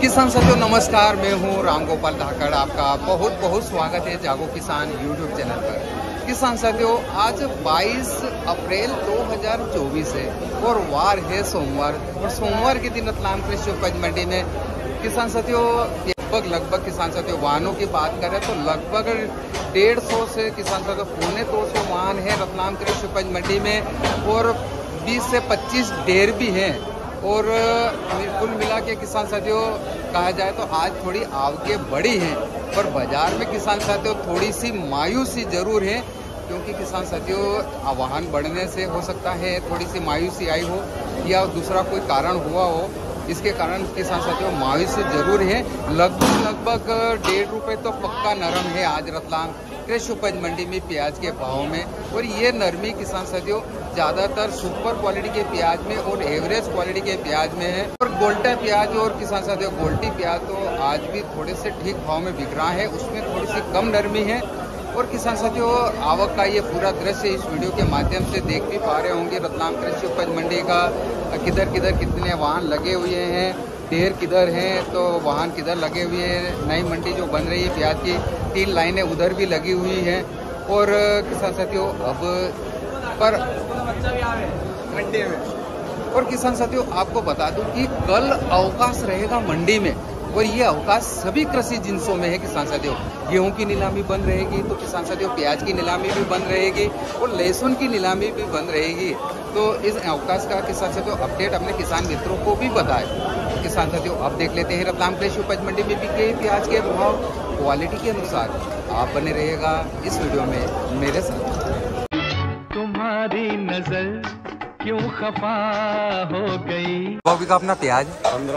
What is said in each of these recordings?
किसान साथियों नमस्कार, मैं हूं रामगोपाल धाकड़। आपका बहुत बहुत स्वागत है जागो किसान यूट्यूब चैनल पर। किसान साथियों, आज 22 अप्रैल 2024 है और वार है सोमवार, और सोमवार के दिन रतलाम कृषि उपज मंडी में किसान साथियों लगभग किसान साथियों वाहनों की बात करें तो लगभग 150 से किसान साथियों 250 वाहन है रतलाम कृषि उपज मंडी में, और 20 से 25 डेयर भी हैं। और कुल मिला के किसान साथियों कहा जाए तो आज थोड़ी आवकें बढ़ी हैं, पर बाजार में किसान साथियों थोड़ी सी मायूसी जरूर है, क्योंकि किसान साथियों वाहन बढ़ने से हो सकता है थोड़ी सी मायूसी आई हो या दूसरा कोई कारण हुआ हो। इसके कारण किसान साथियों मायूसी जरूर है। लगभग 1.5 रुपये तो पक्का नरम है आज रतलाम कृषि उपज मंडी में प्याज के भाव में। और ये नरमी किसान साथियों ज्यादातर सुपर क्वालिटी के प्याज में और एवरेज क्वालिटी के प्याज में है। और गोल्टा प्याज और किसान साथियों गोल्टी प्याज तो आज भी थोड़े से ठीक भाव में बिक रहा है, उसमें थोड़ी सी कम नरमी है। और किसान साथियों आवक का ये पूरा दृश्य इस वीडियो के माध्यम से देख भी पा रहे होंगे। रतलाम कृषि उपज मंडी का किधर किधर कितने वाहन लगे हुए हैं, ढेर किधर हैं तो वाहन किधर लगे हुए हैं। नई मंडी जो बन रही है प्याज की 3 लाइनें उधर भी लगी हुई हैं। और किसान साथियों अब पर मंडी में और किसान साथियों आपको बता दूं कि कल अवकाश रहेगा मंडी में, और ये अवकाश सभी कृषि जिन्सों में है किसान साथियों। गेहूं की नीलामी बंद रहेगी तो किसान साथियों प्याज की नीलामी भी बंद रहेगी और लहसुन की नीलामी भी बंद रहेगी। तो इस अवकाश का किसान साथियों अपडेट अपने किसान मित्रों को भी बताए। किसान साथियों अब देख लेते हैं रतलाम कृषि उपज मंडी में बिके प्याज के भाव क्वालिटी के अनुसार। आप बने रहेगा इस वीडियो में मेरे साथ। तुम्हारी नजर क्यों खफा हो गई। भाभी का अपना प्याज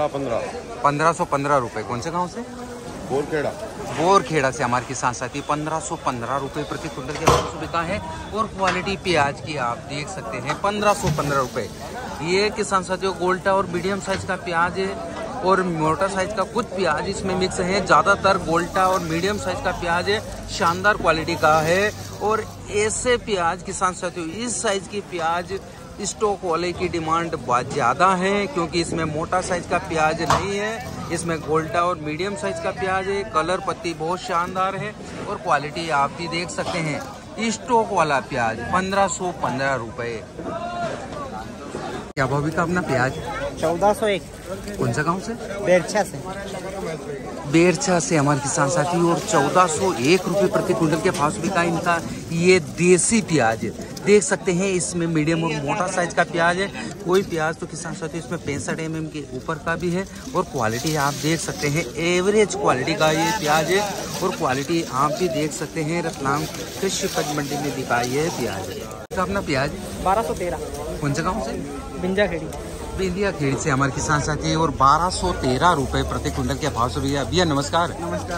1515 रुपए। कौन से गांव से? बोरखेड़ा से हमारे किसान साथी 1515 रुपए प्रति क्विंटल के भाव से बिका है। और क्वालिटी प्याज की आप देख सकते हैं 1515 रुपए। ये किसान साथियों गोल्टा और मीडियम साइज का प्याज है, और मोटा साइज का कुछ प्याज इसमें मिक्स है। ज्यादातर गोल्टा और मीडियम साइज का प्याज है, शानदार क्वालिटी का है। और ऐसे प्याज किसान साथियों इस साइज की प्याज स्टॉक वाले की डिमांड बहुत ज्यादा है, क्योंकि इसमें मोटा साइज का प्याज नहीं है, इसमें गोल्टा और मीडियम साइज का प्याज है। कलर पत्ती बहुत शानदार है और क्वालिटी आप भी देख सकते हैं। स्टॉक वाला प्याज 1515 रुपए। क्या भाभी का अपना प्याज 1401। कौन सा गांव से? बेरछा से हमारे किसान साथी। और 1401 रुपए प्रति क्विंटल के भाव से बिका इनका ये देसी प्याज। देख सकते हैं इसमें मीडियम और मोटा साइज का प्याज है। कोई प्याज तो किसान साथी इसमें 65 mm के ऊपर का भी है। और क्वालिटी आप देख सकते हैं एवरेज क्वालिटी का ये प्याज है। और क्वालिटी आप भी देख सकते हैं रतलाम कृषि उपज मंडी में बिका ये प्याज है। अपना प्याज 1213। कौन से गाँव से? बिंदिया खेड़ी से हमारे किसान साथी। और 1213 रुपए प्रति क्विंटल के भाव से भैया नमस्कार।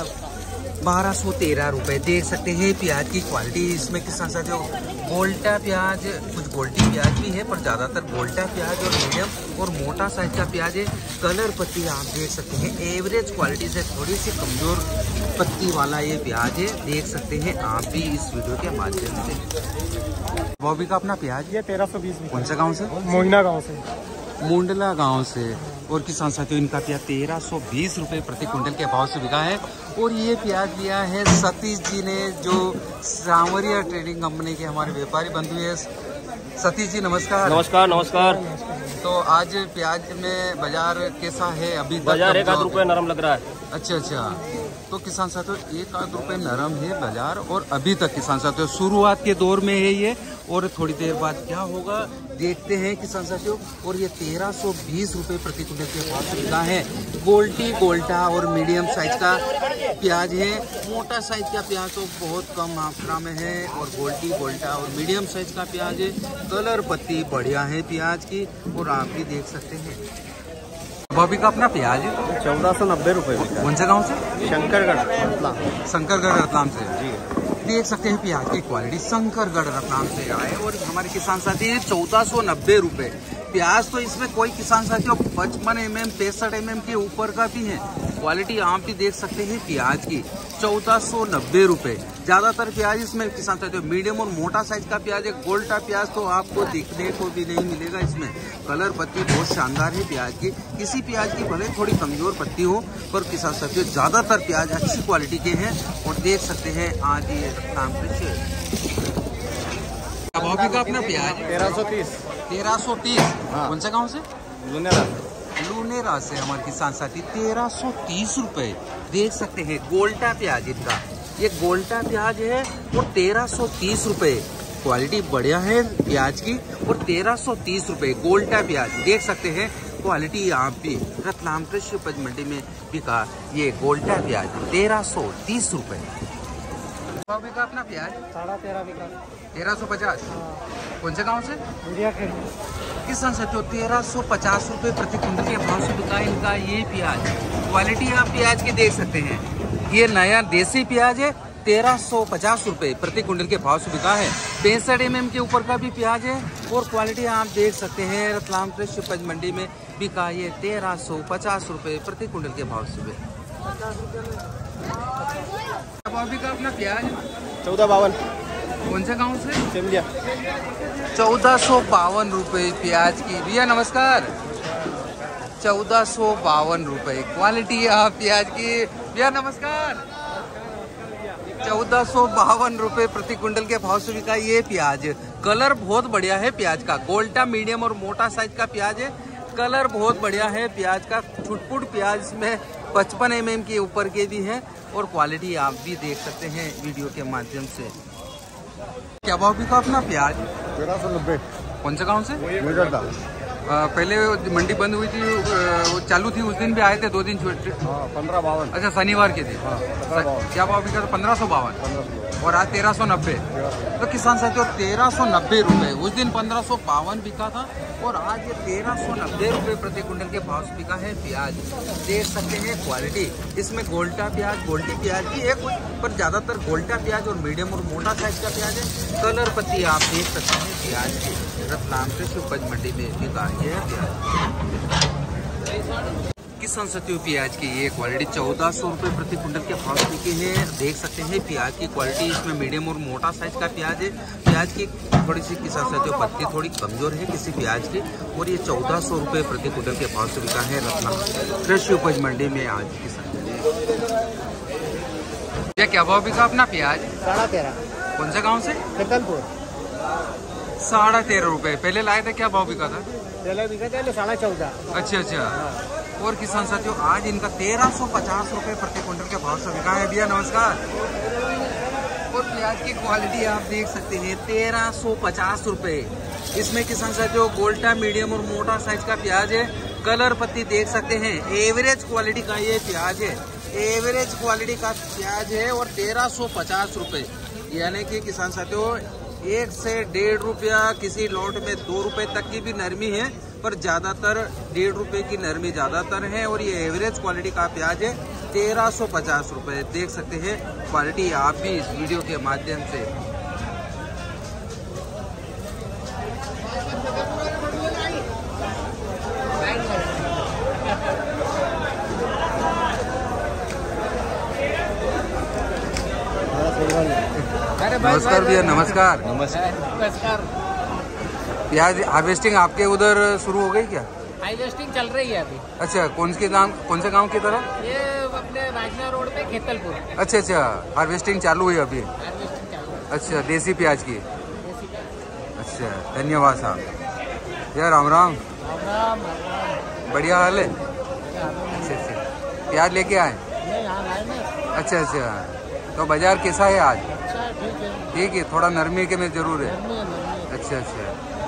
1213 रुपए। देख सकते हैं प्याज की क्वालिटी इसमें किसान साथियों गोल्टा प्याज, कुछ गोल्टी प्याज भी है, पर ज्यादातर गोल्टा प्याज और मीडियम और मोटा साइज का प्याज है। कलर पत्ती आप देख सकते हैं एवरेज क्वालिटी से थोड़ी सी कमजोर पत्ती वाला ये प्याज है। देख सकते हैं आप भी इस वीडियो के माध्यम से। बॉबी का अपना प्याज ये 1320। कौन सा गाँव से? मोहिना गाँव से। मुंडला गांव से। और किसान साथियों इनका प्याज 1320 रुपए प्रति क्विंटल के भाव से बिका है। और ये प्याज लिया है सतीश जी ने, जो सांवरिया ट्रेडिंग कंपनी के हमारे व्यापारी बंधु है। सतीश जी नमस्कार। नमस्कार। तो आज प्याज में बाजार कैसा है? अभी बाजार 1 आध रुपये नरम लग रहा है। अच्छा। तो किसान साथियों 1 आध रुपये नरम है बाजार, और अभी तक किसान साथियों शुरुआत के दौर में है ये, और थोड़ी देर बाद क्या होगा देखते हैं किसान साथियों। और ये 1320 रुपए प्रति क्विंटल के भाव से बिका है। गोल्टा और मीडियम साइज का प्याज है। मोटा साइज का प्याज तो बहुत कम मात्रा में है, और गोल्टा और मीडियम साइज का प्याज है। कलर पत्ती बढ़िया है प्याज की, और आप भी देख सकते हैं। भाभी का अपना प्याज 1490 रुपए। कौन से गाँव से? शंकरगढ़ रतलाम से जी। देख सकते हैं प्याज की क्वालिटी शंकरगढ़ रतलाम से आए। और हमारे किसान साथी 1490 रुपए प्याज तो इसमें कोई किसान साथियों 55 mm 65 mm के ऊपर का भी है। क्वालिटी आप भी देख सकते हैं प्याज की 1490 रुपए। ज्यादातर प्याज इसमें किसान साथियों मीडियम और मोटा साइज का प्याज है। गोल्टा प्याज तो आपको दिखने को भी नहीं मिलेगा। इसमें कलर पत्ती बहुत शानदार है प्याज की। किसी प्याज की भले थोड़ी कमजोर पत्ती हो, पर किसान साथियों ज्यादातर प्याज अच्छी क्वालिटी के हैं। और देख सकते हैं आज ये काम का अपना प्याज 1330। कौन सा गाँव से? लुनेरा से हमारे किसान साथी 1330 रुपए। देख सकते हैं गोल्टा प्याज इनका, ये गोल्टा प्याज है और 1330 रुपए। क्वालिटी बढ़िया है प्याज की और 1330 रुपए गोल्टा प्याज। देख सकते हैं क्वालिटी आप भी रतलाम कृषि उपज मंडी में बिका ये गोल्टा प्याज 1330 रुपए। बिका अपना प्याज 13.5 बिका 1350। कौन से गाँव से? इंडिया खेड़ी। किसान साथियों 1350 रुपए प्रति कुंटल के भाव से बिका इनका ये प्याज। क्वालिटी आप प्याज की देख सकते हैं। ये नया देसी प्याज है 1350 रुपए प्रति कुंटल के भाव से बिका है। 65 mm के ऊपर का भी प्याज है और क्वालिटी आप देख सकते हैं रतलाम कृषि उपज मंडी में बिका ये 1350 रुपए प्रति कुंटल के भाव से बिका अपना प्याज 1452। कौन से गाँव से? सिमलिया। 1452 रुपए प्याज की। भैया नमस्कार। 1452 रुपए क्वालिटी आप प्याज की। भैया नमस्कार। 1452 रुपए प्रति कुंटल के भाव से बिका ये प्याज। कलर बहुत बढ़िया है प्याज का। गोल्टा मीडियम और मोटा साइज का प्याज है। कलर बहुत बढ़िया है प्याज का। छुटपुट प्याज में 55 mm के ऊपर के भी हैं और क्वालिटी आप भी देख सकते हैं वीडियो के माध्यम से। क्या भाव बिका अपना प्याज? 1390। कौन से गाँव से? मेडरदा। पहले मंडी बंद हुई थी, वो चालू थी, उस दिन भी आए थे 2 दिन छुट्टी। 1552। अच्छा शनिवार के दिन। क्या भाव बिका? 1552 और आज 1390। तो किसान साथियों 1390 रुपए। उस दिन 1552 बिका था और आज ये 1390 रुपए प्रति कुंटल के भाव से बिका है प्याज। देख सकते हैं क्वालिटी इसमें गोल्टा प्याज, गोल्टी प्याज भी है कुछ, पर ज्यादातर गोल्टा प्याज और मीडियम और मोटा साइज का प्याज है। कलर पत्ती आप देख सकते हैं प्याज की। रतलाम कृषि उपज मंडी में बिका ये प्याज। किसान साथियों प्याज की ये क्वालिटी 1400 रुपए प्रति कुंटल के भाव बिकी है। देख सकते हैं प्याज की क्वालिटी इसमें मीडियम और मोटा साइज का प्याज है। प्याज की थोड़ी सी किसान साथियों पत्ती थोड़ी कमजोर है किसी प्याज की और ये 1400 रुपए प्रति कुंटल के भाव से बिका है रतलाम कृषि उपज मंडी में आज किसान। क्या भाव बिका अपना प्याज? 13.5। कौन से गाँव से? फितलपुर। 13.5 रुपए। पहले लाए थे, क्या भाव बिका था? पहले बिका था 14.5। अच्छा। और किसान साथियों आज इनका 1350 रुपए प्रति कुंटल के भाव से बिका है। भैया नमस्कार। और प्याज की क्वालिटी आप देख सकते हैं 1350 रुपए। इसमें किसान साथियों गोल्टा मीडियम और मोटा साइज का प्याज है। कलर पत्ती देख सकते हैं। एवरेज क्वालिटी का ये प्याज है। एवरेज क्वालिटी का प्याज है और 1350 रुपए। यानी कि किसान साथियों 1 से 1.5 रुपया, किसी लॉट में 2 रुपए तक की भी नरमी है, पर ज्यादातर 1.5 रुपए की नरमी ज्यादातर है। और ये एवरेज क्वालिटी का प्याज है 1350 रुपए। देख सकते हैं क्वालिटी आप भी इस वीडियो के माध्यम से। नमस्कार भैया नमस्कार। नमस्कार। प्याज हार्वेस्टिंग आपके उधर शुरू हो गई क्या? हार्वेस्टिंग चल रही है अभी। अच्छा कौन से गांव की तरफ? ये अपने बाजना रोड पे खेतलपुर। अच्छा हार्वेस्टिंग चालू हुई अभी? हार्वेस्टिंग चालू है। अच्छा देसी प्याज की। देसी प्याज। अच्छा धन्यवाद साहब। यार राम राम। राम। बढ़िया हाल है। अच्छा प्याज लेके आए? अच्छा तो बाजार कैसा है आज? अच्छा ठीक है। ठीक है, थोड़ा नरमी के में जरूर है। नरमी है। अच्छा